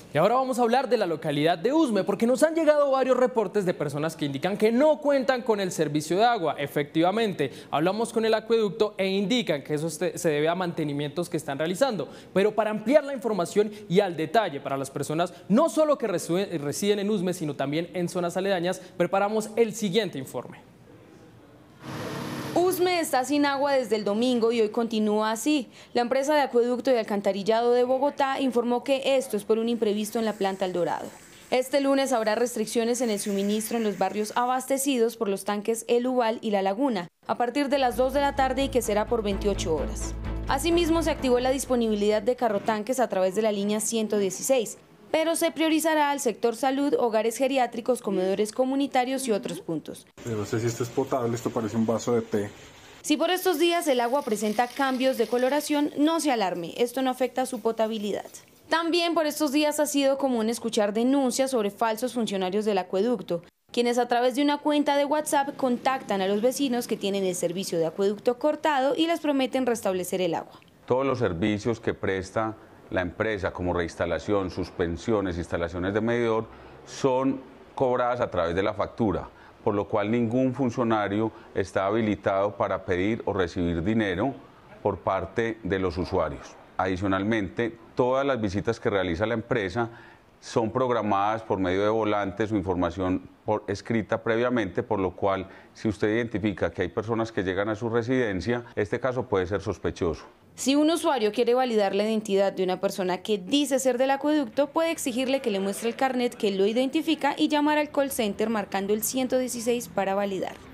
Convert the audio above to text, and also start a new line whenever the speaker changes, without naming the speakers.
Y ahora vamos a hablar de la localidad de Usme, porque nos han llegado varios reportes de personas que indican que no cuentan con el servicio de agua. Efectivamente, hablamos con el acueducto e indican que eso se debe a mantenimientos que están realizando. Pero para ampliar la información y al detalle para las personas, no solo que residen en Usme, sino también en zonas aledañas, preparamos el siguiente informe.
Usme está sin agua desde el domingo y hoy continúa así. La empresa de acueducto y alcantarillado de Bogotá informó que esto es por un imprevisto en la planta El Dorado. Este lunes habrá restricciones en el suministro en los barrios abastecidos por los tanques El Ubal y La Laguna, a partir de las 2 de la tarde y que será por 28 horas. Asimismo, se activó la disponibilidad de carrotanques a través de la línea 116, pero se priorizará al sector salud, hogares geriátricos, comedores comunitarios y otros puntos.
No sé si esto es potable, esto parece un vaso de té.
Si por estos días el agua presenta cambios de coloración, no se alarme, esto no afecta su potabilidad. También por estos días ha sido común escuchar denuncias sobre falsos funcionarios del acueducto, quienes a través de una cuenta de WhatsApp contactan a los vecinos que tienen el servicio de acueducto cortado y les prometen restablecer el agua.
Todos los servicios que presta la empresa, como reinstalación, suspensiones, instalaciones de medidor, son cobradas a través de la factura, por lo cual ningún funcionario está habilitado para pedir o recibir dinero por parte de los usuarios. Adicionalmente, todas las visitas que realiza la empresa son programadas por medio de volantes o información escrita previamente, por lo cual si usted identifica que hay personas que llegan a su residencia, este caso puede ser sospechoso.
Si un usuario quiere validar la identidad de una persona que dice ser del acueducto, puede exigirle que le muestre el carnet que lo identifica y llamar al call center marcando el 116 para validar.